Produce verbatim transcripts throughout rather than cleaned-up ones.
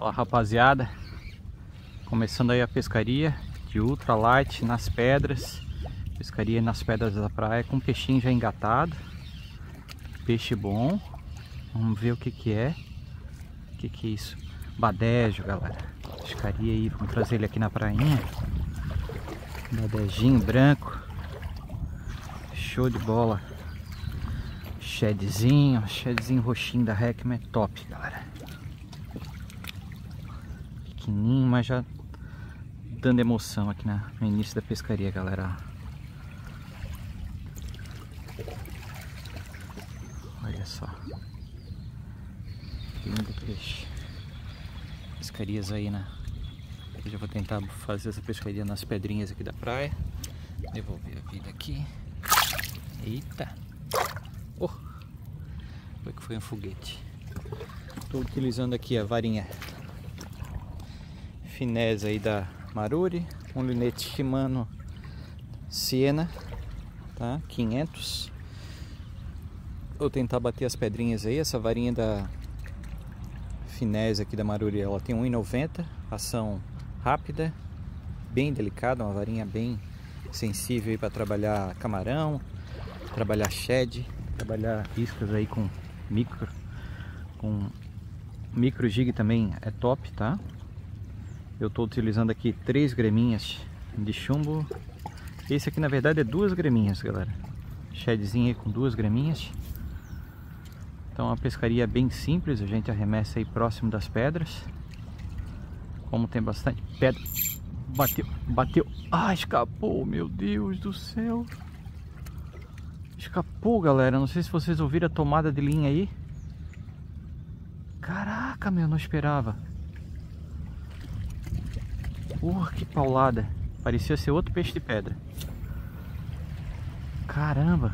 Fala, rapaziada, começando aí a pescaria de ultralight nas pedras. Pescaria nas pedras da praia com peixinho já engatado. Peixe bom. Vamos ver o que que é. O que que é isso? Badejo, galera. Pescaria aí, vamos trazer ele aqui na prainha. Badejinho branco. Show de bola. Shedzinho, shedzinho roxinho da Heckman, é top, galera. Pequenininho, mas já dando emoção aqui na, no início da pescaria, galera. Olha só. Lindo peixe. Pescarias aí, né? Eu já vou tentar fazer essa pescaria nas pedrinhas aqui da praia. Devolver a vida aqui. Eita! Oh! Foi que foi um foguete. Estou utilizando aqui a varinha finés aí da Maruri, um linete Shimano Siena, tá? quinhentos. Vou tentar bater as pedrinhas aí. Essa varinha da finés aqui da Maruri, ela tem um e noventa, ação rápida, bem delicada, uma varinha bem sensível para trabalhar camarão, trabalhar shed, trabalhar iscas aí com micro, com micro jig também é top, tá? Eu estou utilizando aqui três graminhas de chumbo. Esse aqui na verdade é duas graminhas, galera. Shedzinho aí com duas graminhas. Então a pescaria é bem simples, a gente arremessa aí próximo das pedras. Como tem bastante pedra. Bateu, bateu. Ah, escapou, meu Deus do céu. Escapou, galera. Não sei se vocês ouviram a tomada de linha aí. Caraca, meu, não esperava. Porra, que paulada. Parecia ser outro peixe de pedra. Caramba.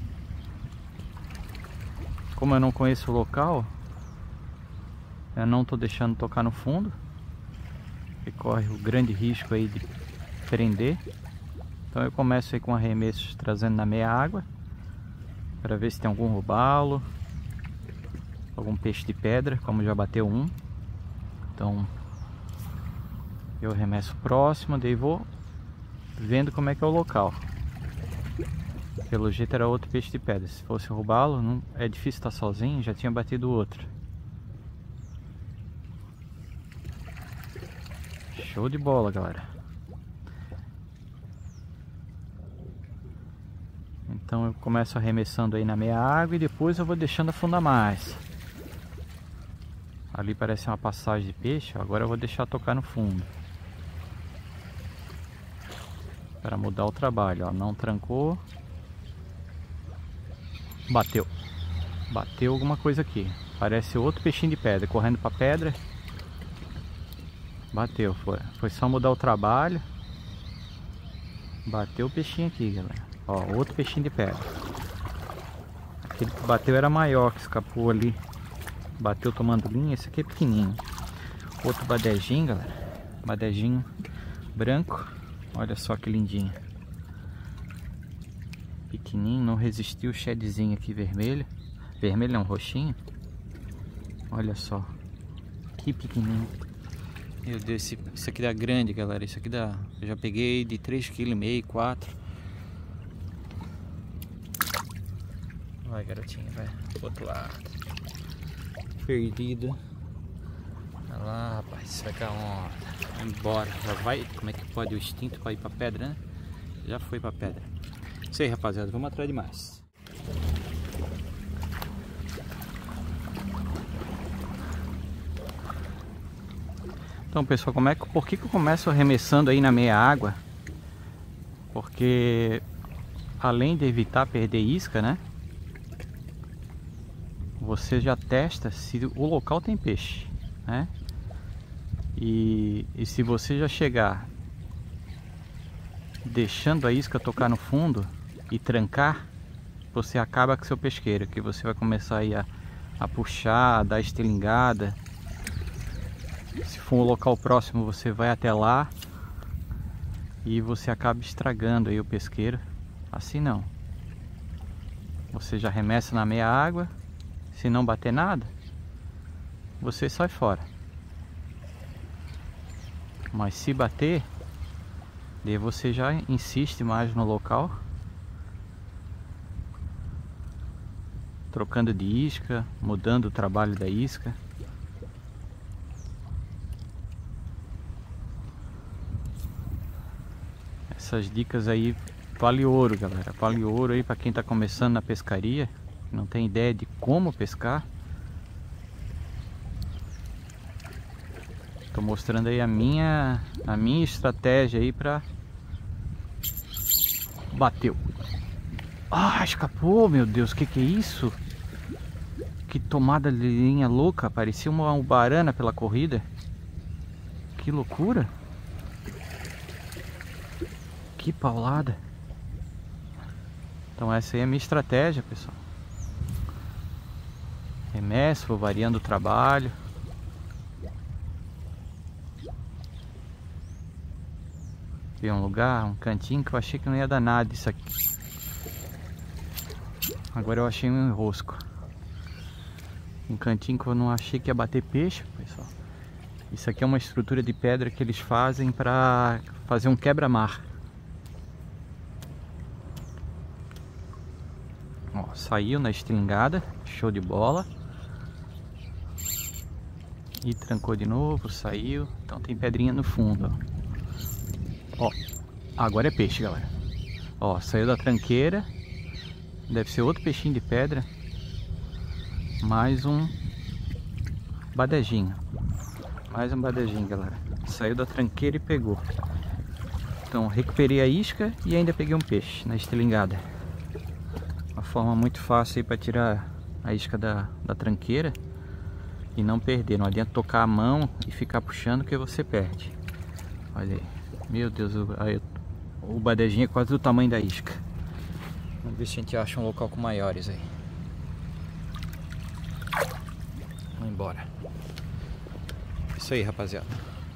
Como eu não conheço o local, eu não tô deixando tocar no fundo. E corre o grande risco aí de prender. Então eu começo aí com arremessos trazendo na meia água, para ver se tem algum robalo, algum peixe de pedra, como já bateu um. Então eu arremesso próximo, daí vou vendo como é que é o local. Pelo jeito era outro peixe de pedra. Se fosse roubá-lo, não é difícil estar sozinho, já tinha batido outro. Show de bola, galera. Então eu começo arremessando aí na meia água e depois eu vou deixando afundar mais. Ali parece uma passagem de peixe, agora eu vou deixar tocar no fundo. Para mudar o trabalho, ó, não trancou. Bateu. Bateu alguma coisa aqui. Parece outro peixinho de pedra, correndo para pedra. Bateu, foi. Foi só mudar o trabalho. Bateu o peixinho aqui, galera. Ó, outro peixinho de pedra. Aquele que bateu era maior, que escapou ali. Bateu tomando linha. Esse aqui é pequenininho. Outro badejinho, galera. Badejinho branco. Olha só que lindinho. Pequenininho, não resistiu o shedzinho aqui vermelho. Vermelho não, roxinho. Olha só. Que pequenininho. Meu Deus, esse, isso aqui dá grande, galera. Isso aqui dá... Eu já peguei de três vírgula cinco quilos, quatro. Vai, garotinho, vai. Pro outro lado. Perdido. Olha lá, rapaz. Vai com a onda. Vai embora. Já vai. Como é que pode o instinto para ir pra pedra, né? Já foi pra pedra. Isso aí, rapaziada. Vamos atrás de mais. Então, pessoal, como é que, por que que eu começo arremessando aí na meia água? Porque além de evitar perder isca, né? Você já testa se o local tem peixe, né? E, e se você já chegar deixando a isca tocar no fundo e trancar, você acaba com seu pesqueiro, que você vai começar aí a, a puxar, a dar estilingada. Se for um local próximo, você vai até lá e você acaba estragando aí o pesqueiro. Assim não. Você já arremessa na meia água. Se não bater nada, você sai fora. Mas se bater, daí você já insiste mais no local, trocando de isca, mudando o trabalho da isca. Essas dicas aí vale ouro, galera. Vale ouro aí para quem tá começando na pescaria, não tem ideia de como pescar. Tô mostrando aí a minha a minha estratégia aí para bateu. Ah, escapou, meu Deus, que que é isso? Que tomada de linha louca, parecia uma ubarana pela corrida. Que loucura. Que paulada. Então essa aí é a minha estratégia, pessoal. Remesso, vou variando o trabalho. Vi um lugar, um cantinho que eu achei que não ia dar nada isso aqui. Agora eu achei um enrosco. Um cantinho que eu não achei que ia bater peixe, pessoal. Isso aqui é uma estrutura de pedra que eles fazem para fazer um quebra-mar. Ó, saiu na estringada, show de bola. E trancou de novo, saiu. Então tem pedrinha no fundo, ó. Ó, agora é peixe, galera. Ó, saiu da tranqueira. Deve ser outro peixinho de pedra. Mais um badejinho. Mais um badejinho, galera. Saiu da tranqueira e pegou. Então recuperei a isca e ainda peguei um peixe na estilingada. Uma forma muito fácil aí para tirar a isca da, da tranqueira e não perder. Não adianta tocar a mão e ficar puxando que você perde. Olha aí. Meu Deus, aí, o badejinho é quase do tamanho da isca. Vamos ver se a gente acha um local com maiores aí. Vamos embora. Isso aí, rapaziada.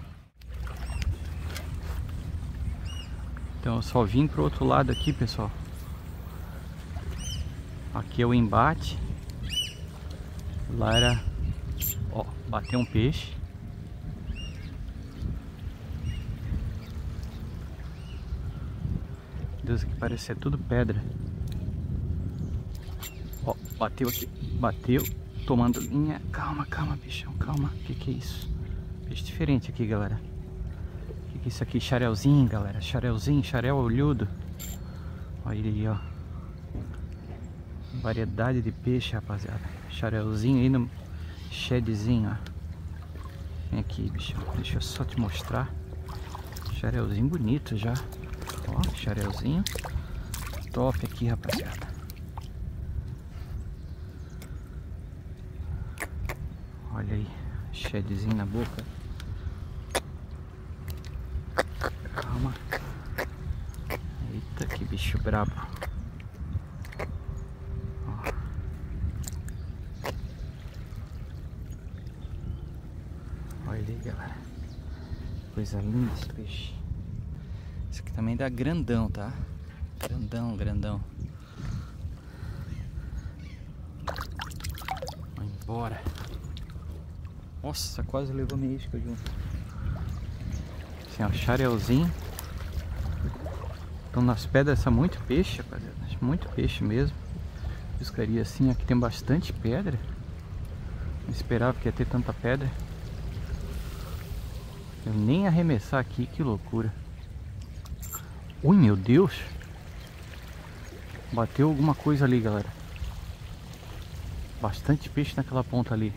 Então eu só vim pro outro lado aqui, pessoal. Aqui é o embate. Lá era... Ó, bateu um peixe. Deus, aqui parece ser tudo pedra. Ó, bateu aqui. Bateu. Tomando linha. Calma, calma, bichão, calma. O que que é isso? Peixe diferente aqui, galera. O que que é isso aqui? Xarelzinho, galera. Xarelzinho, xarel olhudo. Olha aí, ó. Variedade de peixe, rapaziada. Xarelzinho aí no shedzinho, ó. Vem aqui, bichão. Deixa eu só te mostrar. Xarelzinho bonito já. Ó, xarelzinho top aqui, rapaziada. Olha aí, shedzinho na boca. Calma. Eita, que bicho brabo. Ó. Olha aí, galera. Coisa linda esse peixe. Esse aqui também dá grandão, tá? Grandão, grandão. Vai embora. Nossa, quase levou minha isca junto. Assim, ó, xarelzinho. Então nas pedras são muito peixe, rapaziada. Muito peixe mesmo. Pescaria assim, aqui tem bastante pedra. Não esperava que ia ter tanta pedra. Eu nem arremessar aqui, que loucura. Ui, meu Deus. Bateu alguma coisa ali, galera. Bastante peixe naquela ponta ali.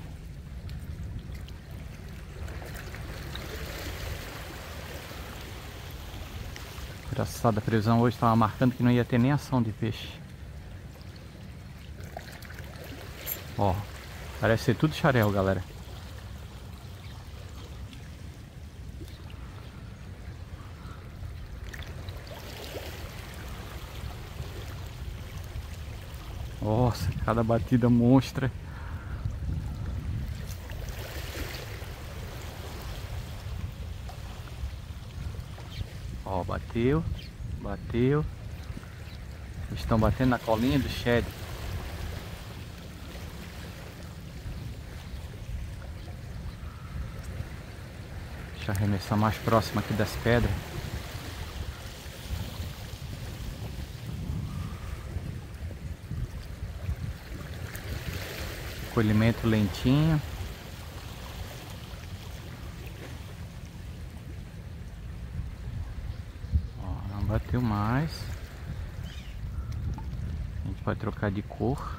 Engraçado, a previsão hoje estava marcando que não ia ter nem ação de peixe. Ó, parece ser tudo xarel, galera. Nossa, cada batida monstra. Ó, bateu, bateu. Eles estão batendo na colinha do shed. Deixa eu arremessar mais próximo aqui das pedras. Colhimento lentinho. Ó, não bateu mais. A gente pode trocar de cor.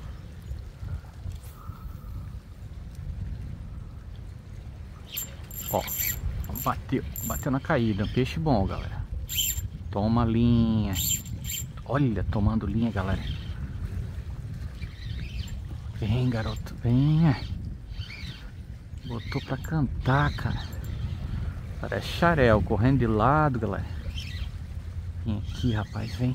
Ó, bateu, bateu na caída. Um peixe bom, galera. Toma linha. Olha, tomando linha, galera. Vem, garoto, venha. Botou pra cantar, cara. Parece xarel, correndo de lado, galera. Vem aqui, rapaz, vem.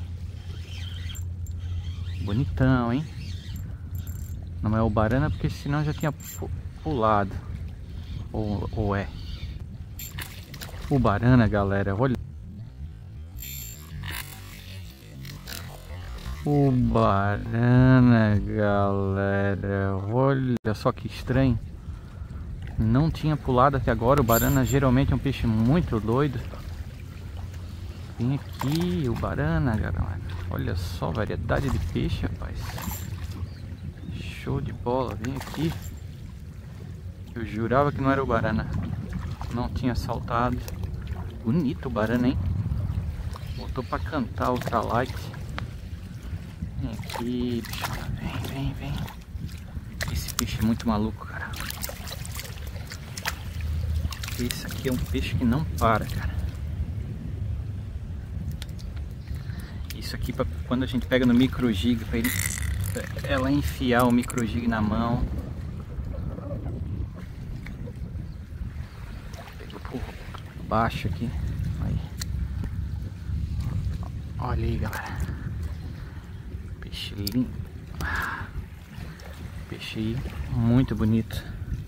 Bonitão, hein? Não é o barana, porque senão já tinha pulado. Ou, ou é? O barana, galera, olha. O barana, galera, olha só que estranho. Não tinha pulado até agora. O barana geralmente é um peixe muito doido. Vem aqui, o barana, galera. Olha só a variedade de peixe, rapaz. Show de bola, vem aqui. Eu jurava que não era o barana. Não tinha saltado. Bonito o barana, hein? Botou pra cantar ultralight. Vem aqui, bicho. Vem, vem, vem. Esse peixe é muito maluco, cara. Esse aqui é um peixe que não para, cara. Isso aqui pra quando a gente pega no micro jig, pra ele, pra ela enfiar o micro jig na mão. Pegou por baixo aqui. Aí. Olha aí, galera. Peixe lindo. Peixe aí, muito bonito.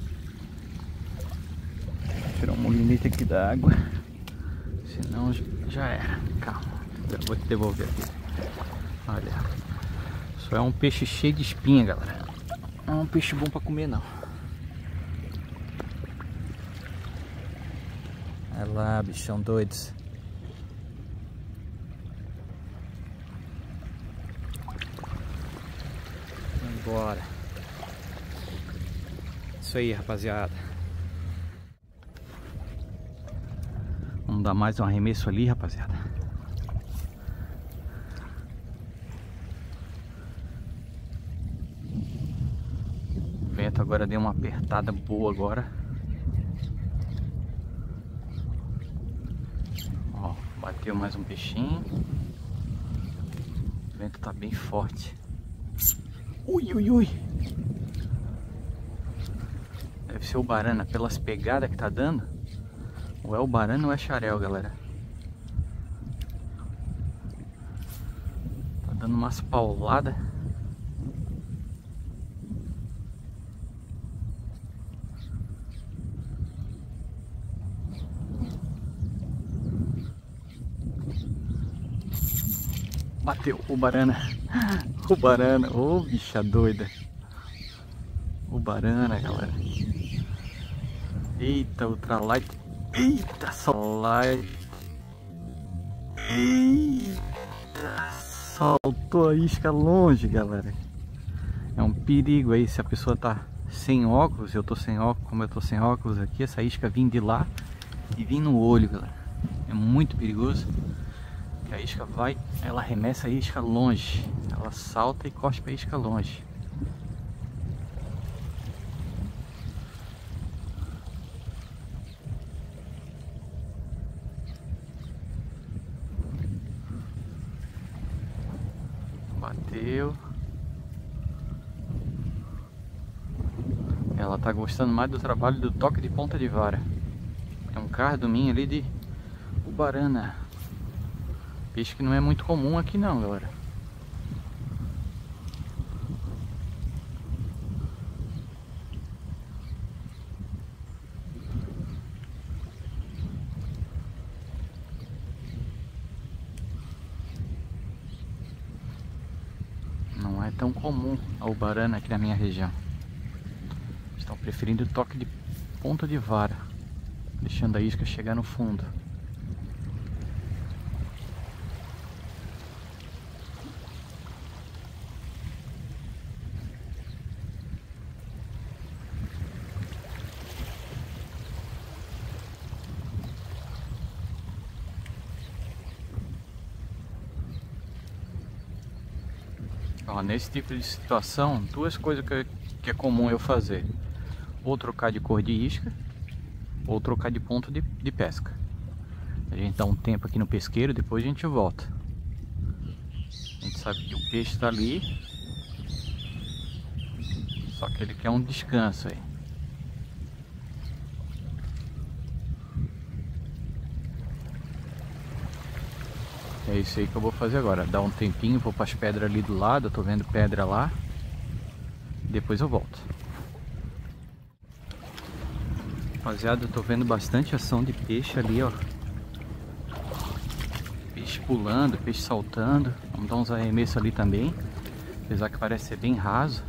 Vou tirar um molinete aqui da água. Senão já era. Calma. Eu vou te devolver aqui. Olha. Só é um peixe cheio de espinha, galera. Não é um peixe bom pra comer, não. Olha lá, bichão doidos. Bora. Isso aí, rapaziada. Vamos dar mais um arremesso ali, rapaziada. O vento agora deu uma apertada boa agora. Ó, bateu mais um peixinho. O vento tá bem forte. Ui, ui, ui. Deve ser o barana, pelas pegadas que tá dando. Ou é o barana ou é xarel, galera. Tá dando umas pauladas. Bateu o barana. O barana. Ô, bicha doida. O barana, galera. Eita, ultralight. Eita, sollight. Eita, soltou a isca longe, galera. É um perigo aí se a pessoa tá sem óculos. Eu tô sem óculos, como eu tô sem óculos aqui, essa isca vem de lá e vem no olho, galera. É muito perigoso. Que a isca vai, ela arremessa a isca longe. Ela salta e cospe a isca longe. Bateu. Ela tá gostando mais do trabalho do toque de ponta de vara. É um carduminho ali de ubarana. Peixe que não é muito comum aqui não, galera. Não é tão comum a ubarana aqui na minha região. Estão preferindo o toque de ponta de vara. deixando a isca chegar no fundo. Ó, nesse tipo de situação, duas coisas que, que é comum eu fazer: ou trocar de cor de isca, ou trocar de ponto de, de pesca. A gente dá um tempo aqui no pesqueiro, depois a gente volta. A gente sabe que o peixe está ali, só que ele quer um descanso aí. É isso aí que eu vou fazer agora. Dar um tempinho, vou para as pedras ali do lado. Eu tô vendo pedra lá. Depois eu volto. Rapaziada, eu tô vendo bastante ação de peixe ali, ó. Peixe pulando, peixe saltando. Vamos dar uns arremessos ali também. Apesar que parece ser bem raso.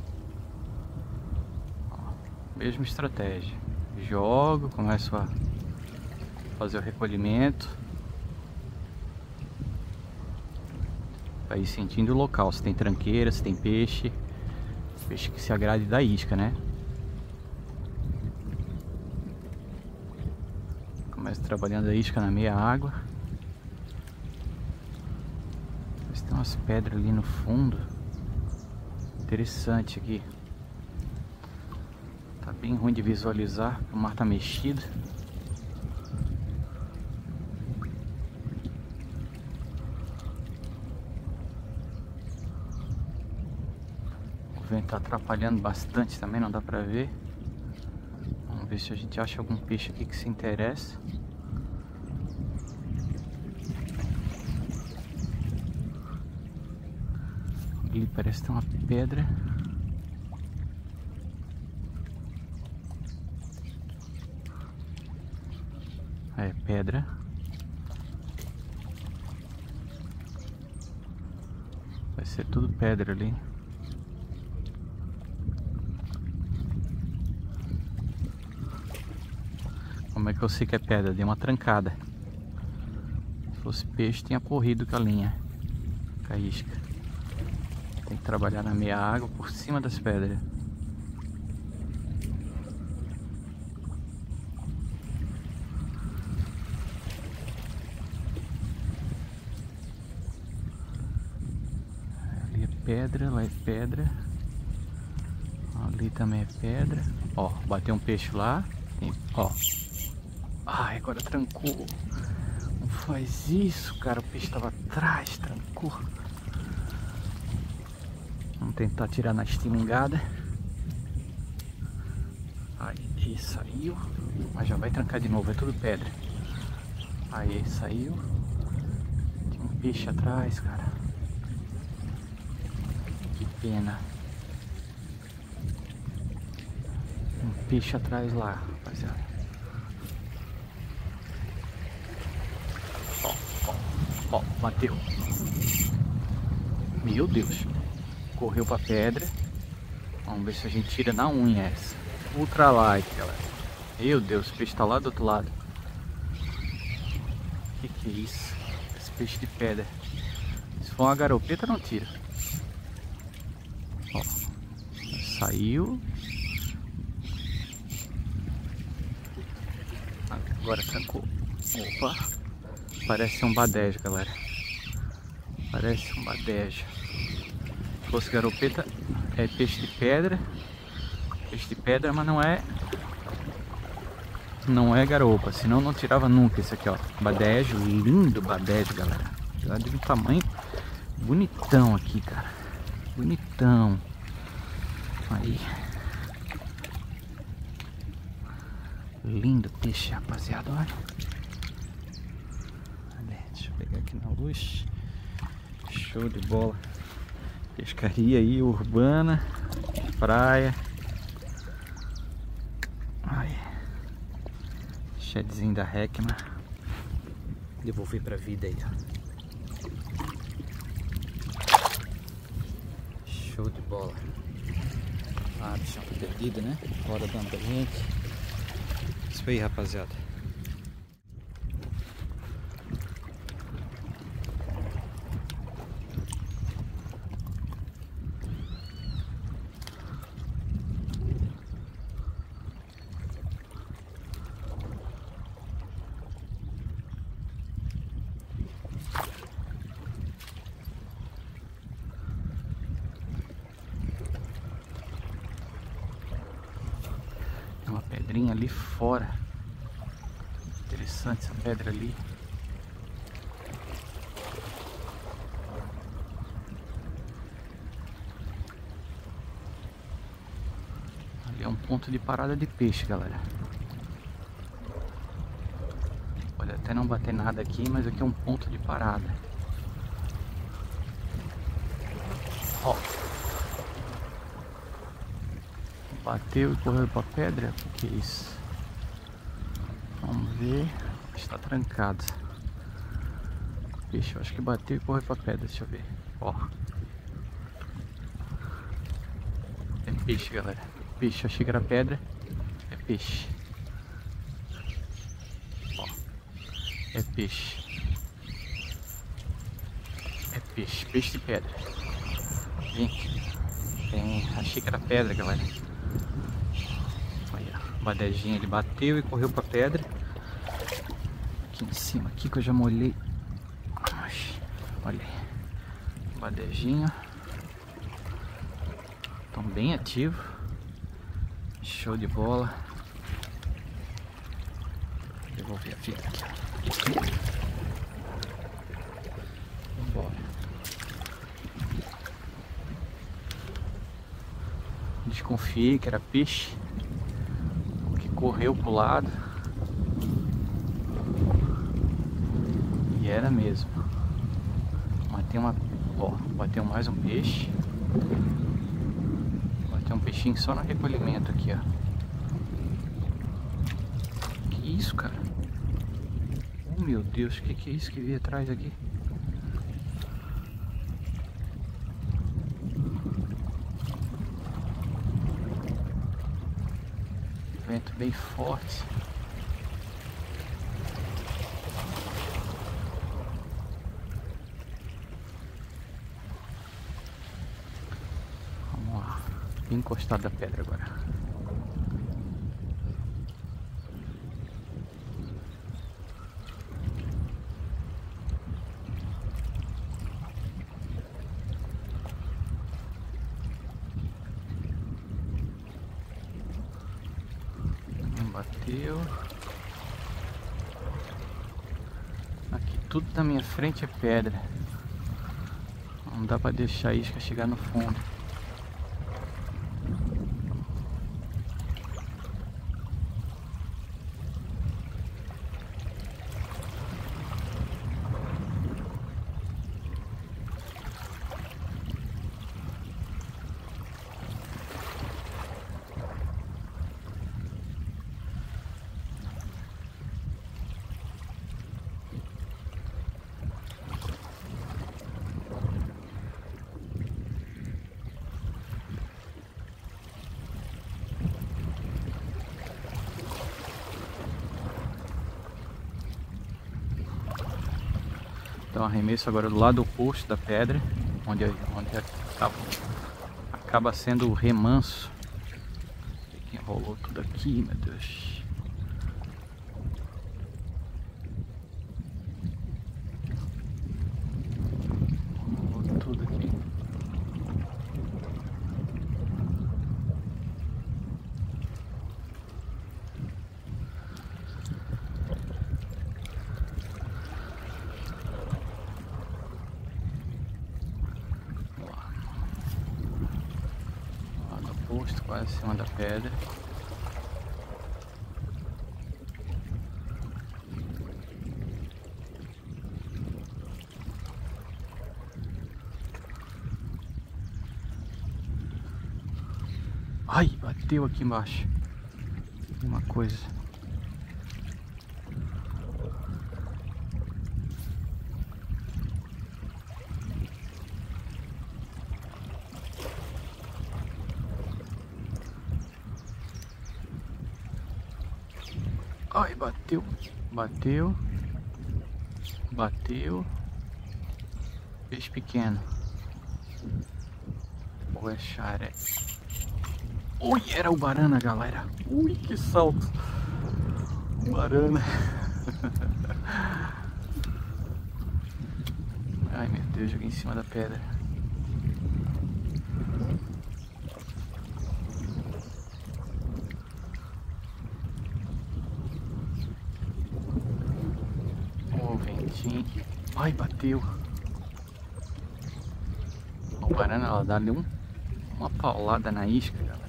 Ó, mesma estratégia. Jogo, começo a fazer o recolhimento. Pra ir sentindo o local, se tem tranqueira, se tem peixe. Peixe que se agrade da isca, né? Começo trabalhando a isca na meia água. Mas tem umas pedras ali no fundo. Interessante aqui. Tá bem ruim de visualizar, o mar tá mexido. O vento tá atrapalhando bastante também, não dá pra ver. Vamos ver se a gente acha algum peixe aqui que se interessa. Ali parece ter uma pedra. É pedra. Vai ser tudo pedra ali. Como é que eu sei que é pedra? Dei uma trancada. Se fosse peixe, tinha corrido com a linha, com a isca. Tem que trabalhar na meia água, por cima das pedras. Ali é pedra, lá é pedra. Ali também é pedra. Ó, bateu um peixe lá. Tem, ó. Ai, agora trancou. Não faz isso, cara. O peixe estava atrás, trancou. Vamos tentar tirar na estilingada. Aí, saiu. Mas já vai trancar de novo, é tudo pedra. Aí, saiu. Tem um peixe atrás, cara. Que pena. Um peixe atrás lá, rapaziada. Ó, bateu. Meu Deus. Correu pra pedra. Vamos ver se a gente tira na unha essa. Ultra light, galera. Meu Deus, o peixe tá lá do outro lado. Que que é isso? Esse peixe de pedra. Se for uma garopeta, não tira. Ó. Saiu. Agora trancou. Opa. Parece um badejo, galera. Parece um badejo. Se fosse garopeta, é peixe de pedra. Peixe de pedra, mas não é. Não é garopa. Senão não tirava nunca esse aqui, ó. Badejo, lindo badejo, galera. Tá de um tamanho bonitão aqui, cara. Bonitão. Aí. Lindo peixe, rapaziada, olha. Deixa eu pegar aqui na luz. Show de bola. Pescaria aí urbana, praia. Ai. Shedzinho da Heckma. Devolver pra vida aí, ó. Show de bola. Ah, bichão perdido, né? Fora do ambiente. Isso aí, rapaziada. Tem uma pedrinha ali fora. Interessante essa pedra ali. Ali é um ponto de parada de peixe, galera. Pode até não bater nada aqui, mas aqui é um ponto de parada. Ó. Bateu e correu pra pedra? O que é isso? Vamos ver. Está trancado. Peixe, eu acho que bateu e correu pra pedra. Deixa eu ver. Ó. É peixe, galera. Peixe. Eu achei que era pedra. É peixe. Ó. É peixe. É peixe. Peixe de pedra. Gente. Tem... Achei que era pedra, galera. Olha. O badejinho ele bateu e correu pra pedra. Aqui em cima, aqui que eu já molhei. Olha aí. Badejinho. Estão bem ativos. Show de bola. Devolver a fita aqui. Vambora. Desconfiei que era peixe. Que correu pro lado. E era mesmo. Matei uma... Ó, bateu mais um peixe. Bateu um peixinho só no recolhimento aqui, ó. Que isso, cara? Oh, meu Deus, o que, que é isso que veio atrás aqui? Vento bem forte. Vamos lá, bem encostado da pedra agora. Bateu. Aqui tudo na minha frente é pedra. Não dá pra deixar a isca chegar no fundo. Então arremesso agora do lado oposto da pedra, onde, onde acaba, acaba sendo o remanso. Que enrolou tudo aqui, meu Deus. Enrolou tudo aqui. Posto quase em cima da pedra. Ai, bateu aqui embaixo. Uma coisa. Ai, bateu, bateu, bateu. Peixe pequeno. Ou é charé? Ui, era o barana, galera. Ui, que salto. Barana. Ai, meu Deus, joguei em cima da pedra. Sim. Ai, bateu. O banana, ela dá ali um, uma paulada na isca, galera.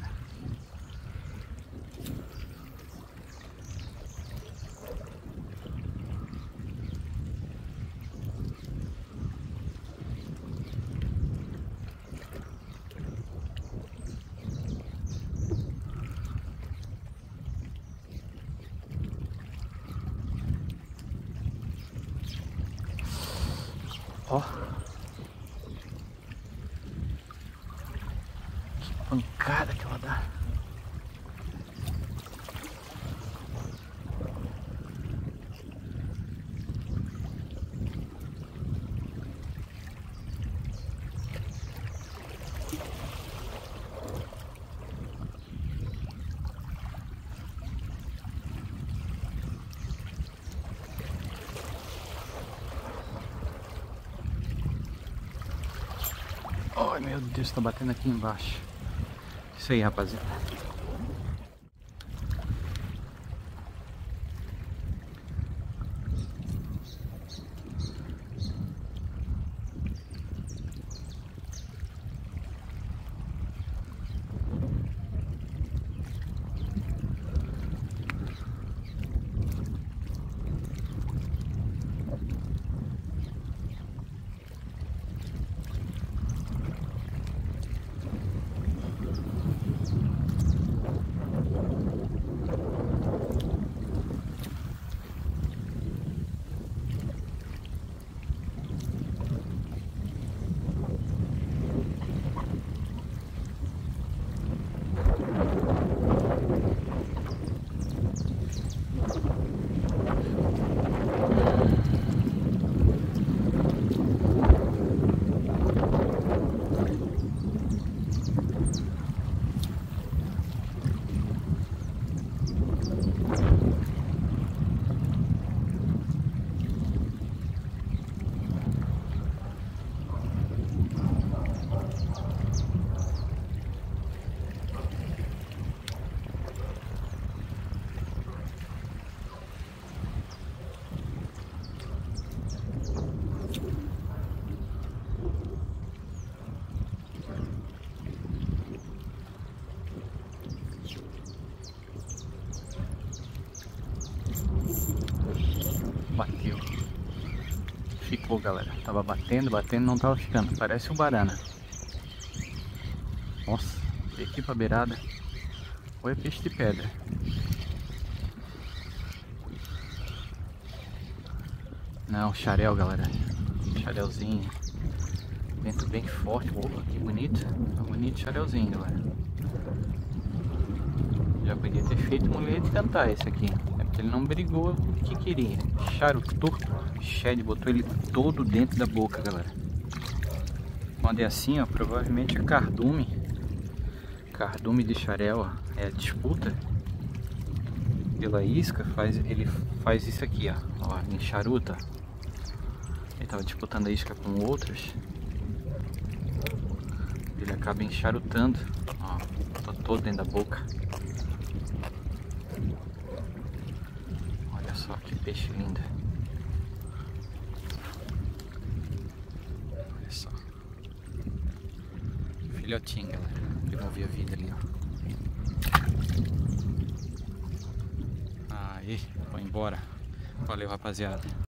Ó, que pancada que ela dá. Ai, meu Deus, tá batendo aqui embaixo. Isso aí, rapaziada. Bateu. Ficou, galera. Tava batendo, batendo, não tava ficando. Parece um barana. Nossa, veio aqui pra beirada. Ou é peixe de pedra. Não, xarel, galera. Xarelzinho. Vento bem forte. Opa, que bonito. Tá bonito xarelzinho, galera. Já podia ter feito mulher de cantar esse aqui. É porque ele não brigou o que queria. Charutou. Shed botou ele todo dentro da boca, galera. Quando é assim, ó, provavelmente é cardume. Cardume de xarel, ó, é a disputa pela isca. Faz, ele faz isso aqui, ó. Ó, em charuta. Ele tava disputando a isca com outros. Ele acaba encharutando. Ó, tá todo dentro da boca. Olha só que peixe lindo. Olha só. Filhotinho, galera. Devolvi a vida ali, ó. Aí, foi embora. Valeu, rapaziada.